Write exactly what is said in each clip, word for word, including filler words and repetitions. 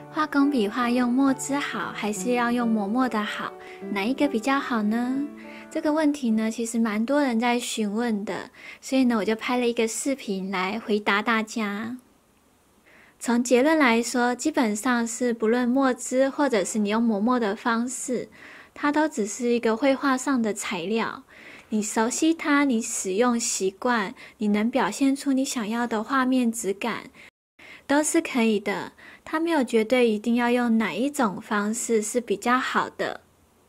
画工笔画用墨汁好，还是要用磨墨的好？哪一个比较好呢？这个问题呢，其实蛮多人在询问的，所以呢，我就拍了一个视频来回答大家。从结论来说，基本上是不论墨汁或者是你用磨墨的方式，它都只是一个绘画上的材料。你熟悉它，你使用习惯，你能表现出你想要的画面质感，都是可以的。它没有绝对一定要用哪一种方式是比较好的。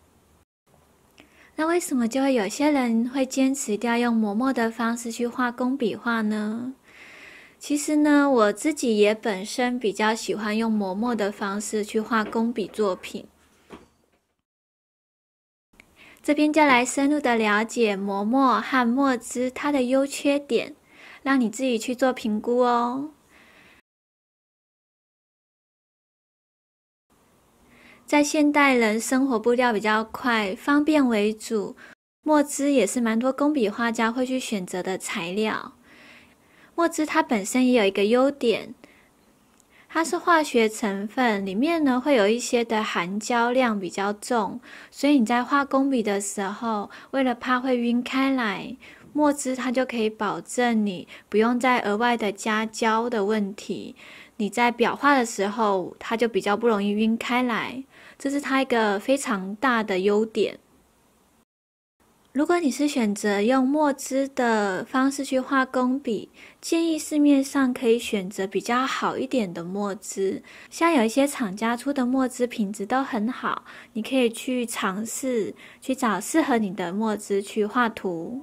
那为什么就会有些人会坚持一定要用磨墨的方式去画工笔画呢？其实呢，我自己也本身比较喜欢用磨墨的方式去画工笔作品。这边就来深入的了解磨墨和墨汁它的优缺点，让你自己去做评估哦。在现代人生活步调比较快，方便为主，墨汁也是蛮多工笔画家会去选择的材料。墨汁它本身也有一个优点，它是化学成分，里面呢会有一些的含胶量比较重，所以你在画工笔的时候，为了怕会晕开来，墨汁它就可以保证你不用再额外的加胶的问题。你在裱画的时候，它就比较不容易晕开来，这是它一个非常大的优点。如果你是选择用墨汁的方式去画工笔，建议市面上可以选择比较好一点的墨汁，像有一些厂家出的墨汁品质都很好，你可以去尝试去找适合你的墨汁去画图。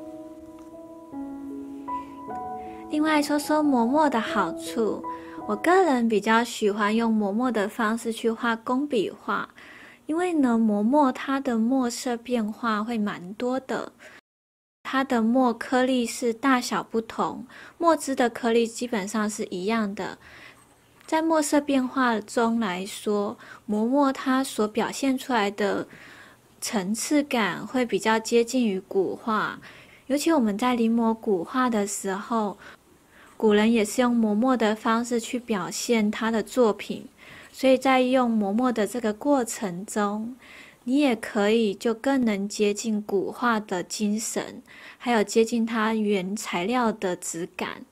另外说说磨墨的好处，我个人比较喜欢用磨墨的方式去画工笔画，因为呢，磨墨它的墨色变化会蛮多的，它的墨颗粒是大小不同，墨汁的颗粒基本上是一样的。在墨色变化中来说，磨墨它所表现出来的层次感会比较接近于古画，尤其我们在临摹古画的时候，古人也是用磨墨的方式去表现他的作品，所以在用磨墨的这个过程中，你也可以就更能接近古画的精神，还有接近它原材料的质感。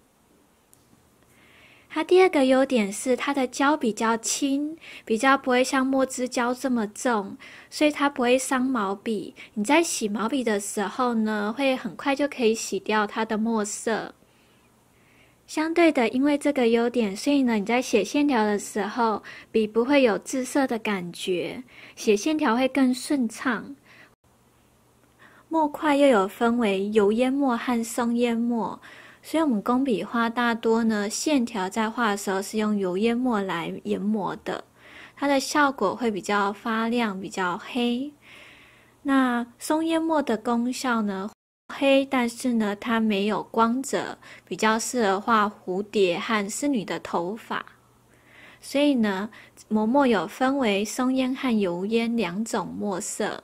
它第二个优点是它的胶比较轻，比较不会像墨汁胶这么重，所以它不会伤毛笔。你在洗毛笔的时候呢，会很快就可以洗掉它的墨色。相对的，因为这个优点，所以呢，你在写线条的时候，笔不会有滞涩的感觉，写线条会更顺畅。墨块又有分为油烟墨和松烟墨，所以我们工笔画大多呢，线条在画的时候是用油烟墨来研磨的，它的效果会比较发亮，比较黑。那松烟墨的功效呢？黑，但是呢，它没有光泽，比较适合画蝴蝶和仕女的头发。所以呢，磨墨有分为松烟和油烟两种墨色。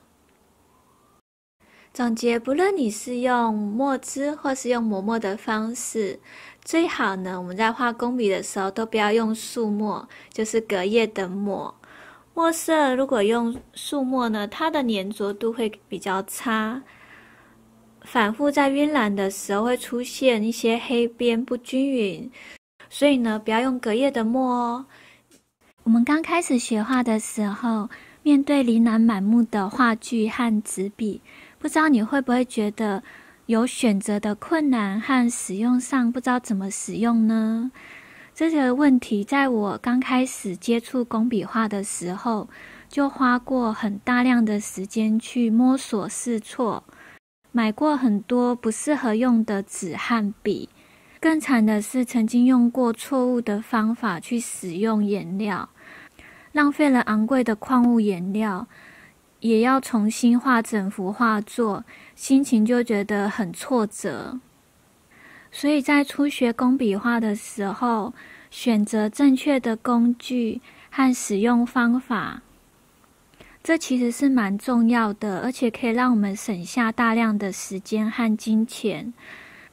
总结，不论你是用墨汁或是用磨墨的方式，最好呢，我们在画工笔的时候都不要用素墨，就是隔页的墨。墨色如果用素墨呢，它的粘着度会比较差。反复在晕染的时候会出现一些黑边不均匀，所以呢，不要用隔页的墨哦。我们刚开始学画的时候，面对琳琅满目的画具和纸笔，不知道你会不会觉得有选择的困难和使用上不知道怎么使用呢？这个问题在我刚开始接触工笔画的时候，就花过很大量的时间去摸索试错。买过很多不适合用的纸和笔，更惨的是曾经用过错误的方法去使用颜料，浪费了昂贵的矿物颜料，也要重新画整幅画作，心情就觉得很挫折。所以在初学工笔画的时候，选择正确的工具和使用方法，这其实是蛮重要的，而且可以让我们省下大量的时间和金钱。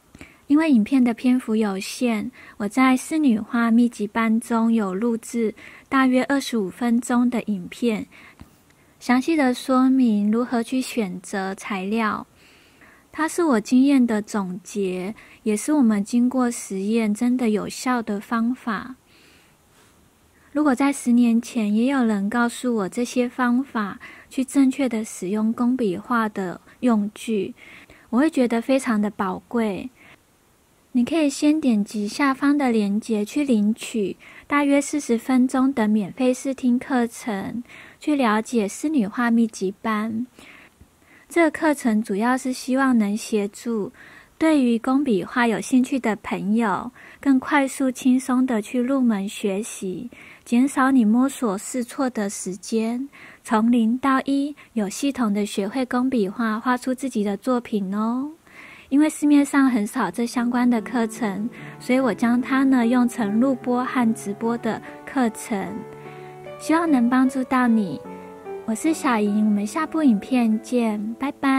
因为影片的篇幅有限，我在仕女画秘籍班中有录制大约二十五分钟的影片，详细的说明如何去选择材料。它是我经验的总结，也是我们经过实验真的有效的方法。如果在十年前也有人告诉我这些方法，去正确的使用工笔画的用具，我会觉得非常的宝贵。你可以先点击下方的链接去领取大约四十分钟的免费试听课程，去了解仕女画秘籍班。这个课程主要是希望能协助对于工笔画有兴趣的朋友，更快速轻松的去入门学习，减少你摸索试错的时间，从零到一有系统的学会工笔画，画出自己的作品哦。因为市面上很少这相关的课程，所以我将它呢用成录播和直播的课程，希望能帮助到你。我是小莹，我们下部影片见，拜拜。